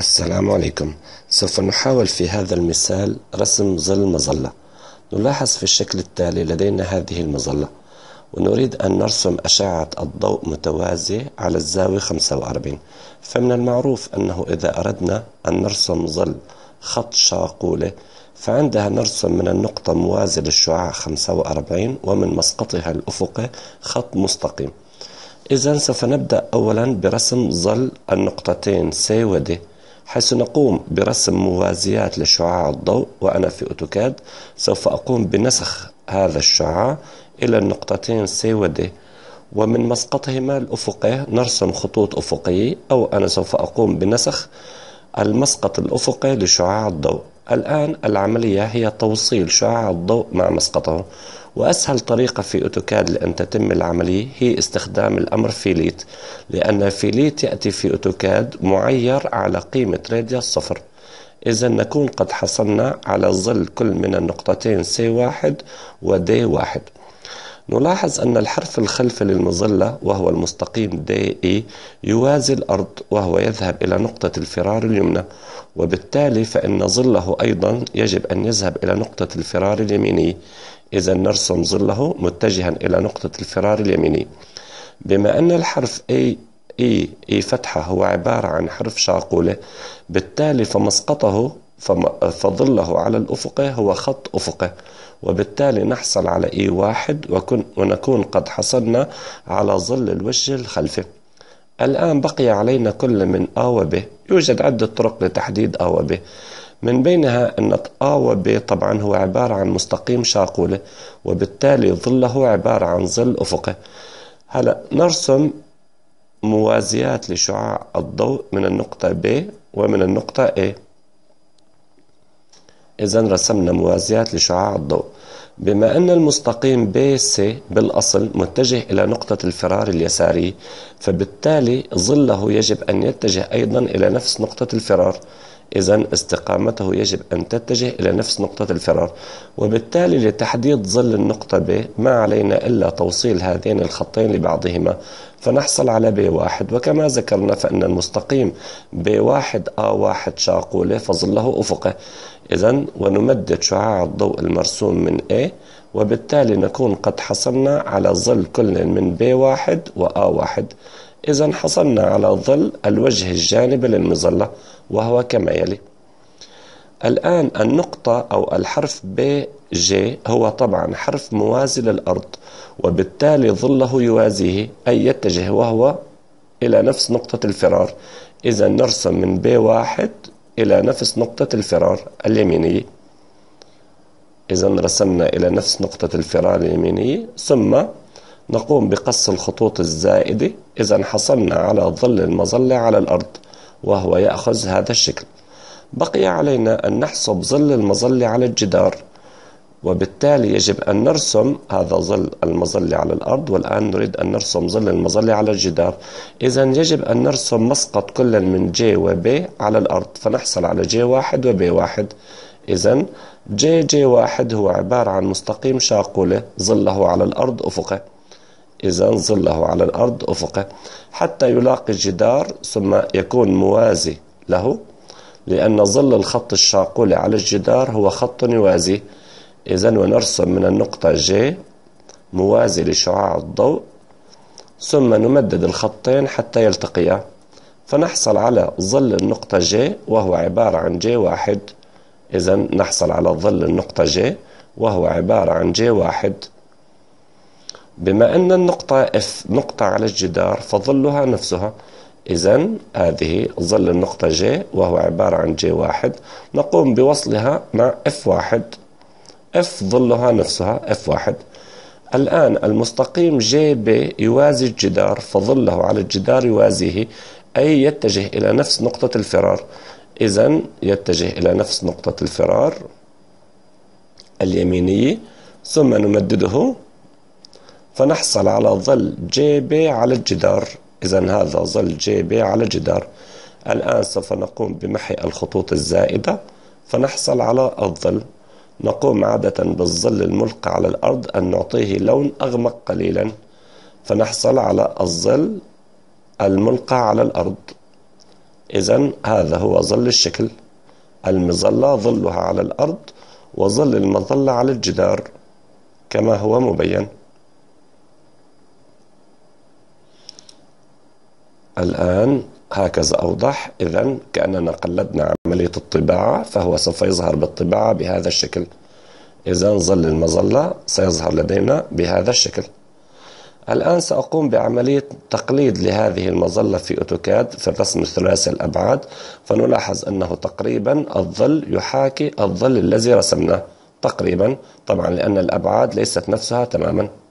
السلام عليكم. سوف نحاول في هذا المثال رسم ظل مظلة. نلاحظ في الشكل التالي لدينا هذه المظلة، ونريد أن نرسم أشعة الضوء متوازية على الزاوية 45. فمن المعروف أنه إذا أردنا أن نرسم ظل خط شاقولة فعندها نرسم من النقطة موازي للشعاع 45 ومن مسقطها الأفقي خط مستقيم. إذن سوف نبدأ أولا برسم ظل النقطتين C و D، حيث نقوم برسم موازيات لشعاع الضوء. وأنا في أوتوكاد سوف أقوم بنسخ هذا الشعاع إلى النقطتين C و D، ومن مسقطهما الأفقي نرسم خطوط أفقية، أو أنا سوف أقوم بنسخ المسقط الأفقي لشعاع الضوء. الآن العملية هي توصيل شعاع الضوء مع مسقطه، وأسهل طريقة في أوتوكاد لأن تتم العملية هي استخدام الأمر فيليت، لأن فيليت يأتي في أوتوكاد معير على قيمة راديوس 0. إذا نكون قد حصلنا على ظل كل من النقطتين C1 و D1. نلاحظ أن الحرف الخلفي للمظلة وهو المستقيم DE يوازي الأرض، وهو يذهب إلى نقطة الفرار اليمنى، وبالتالي فإن ظله أيضا يجب أن يذهب إلى نقطة الفرار اليميني. إذا نرسم ظله متجها إلى نقطة الفرار اليميني. بما أن الحرف E فتحة هو عبارة عن حرف شاقولة، بالتالي فمسقطه فظله على الأفق هو خط أفقي، وبالتالي نحصل على E1 ونكون قد حصلنا على ظل الوجه الخلفي. الآن بقي علينا كل من A و B. يوجد عدة طرق لتحديد A و B، من بينها أن A و B طبعا هو عبارة عن مستقيم شاقولة، وبالتالي ظله عبارة عن ظل أفقي. هلأ نرسم موازيات لشعاع الضوء من النقطة B ومن النقطة A. إذن رسمنا موازيات لشعاع الضوء. بما أن المستقيم BC بالأصل متجه إلى نقطة الفرار اليساري، فبالتالي ظله يجب أن يتجه أيضا إلى نفس نقطة الفرار. إذن استقامته يجب أن تتجه إلى نفس نقطة الفرار، وبالتالي لتحديد ظل النقطة B ما علينا إلا توصيل هذين الخطين لبعضهما، فنحصل على B1. وكما ذكرنا فإن المستقيم B1 A1 شاقولة فظله أفقي. إذن ونمدد شعاع الضوء المرسوم من A، وبالتالي نكون قد حصلنا على ظل كل من B1 و A1. إذن حصلنا على ظل الوجه الجانبي للمظلة، وهو كما يلي. الآن النقطة أو الحرف BJ هو طبعا حرف موازي للأرض، وبالتالي ظله يوازيه أي يتجه وهو إلى نفس نقطة الفرار. إذا نرسم من B1 إلى نفس نقطة الفرار اليمينية. إذا رسمنا إلى نفس نقطة الفرار اليمينية، ثم نقوم بقص الخطوط الزائدة. إذا حصلنا على ظل المظلة على الأرض، وهو يأخذ هذا الشكل. بقي علينا أن نحسب ظل المظلة على الجدار، وبالتالي يجب أن نرسم هذا ظل المظلة على الأرض، والآن نريد أن نرسم ظل المظلة على الجدار. إذا يجب أن نرسم مسقط كل من J و B على الأرض، فنحصل على J1 و B1. إذا J1 هو عبارة عن مستقيم شاقولة ظله على الأرض أفقي. إذا ظله على الأرض أفقي حتى يلاقي الجدار ثم يكون موازي له، لأن ظل الخط الشاقولة على الجدار هو خط يوازي. إذا ونرسم من النقطة J موازي لشعاع الضوء، ثم نمدد الخطين حتى يلتقيا، فنحصل على ظل النقطة J وهو عبارة عن J1. إذا نحصل على ظل النقطة J وهو عبارة عن J1. بما أن النقطة F نقطة على الجدار فظلها نفسها. إذا هذه ظل النقطة J وهو عبارة عن J1، نقوم بوصلها مع F1. F ظلها نفسها F1. الآن المستقيم JB يوازي الجدار، فظله على الجدار يوازيه، أي يتجه إلى نفس نقطة الفرار. إذا يتجه إلى نفس نقطة الفرار اليمينية، ثم نمدده فنحصل على ظل JB على الجدار. إذا هذا ظل JB على الجدار. الآن سوف نقوم بمحي الخطوط الزائدة فنحصل على الظل. نقوم عادة بالظل الملقى على الأرض أن نعطيه لون أغمق قليلا، فنحصل على الظل الملقى على الأرض. إذن هذا هو ظل الشكل. المظلة ظلها على الأرض، وظل المظلة على الجدار كما هو مبين. الآن هكذا أوضح. إذن كأننا قلدنا عملية الطباعة، فهو سوف يظهر بالطباعة بهذا الشكل. إذن ظل المظلة سيظهر لدينا بهذا الشكل. الآن سأقوم بعملية تقليد لهذه المظلة في أوتوكاد في الرسم الثلاثي الأبعاد، فنلاحظ أنه تقريبا الظل يحاكي الظل الذي رسمناه تقريبا، طبعا لأن الأبعاد ليست نفسها تماما.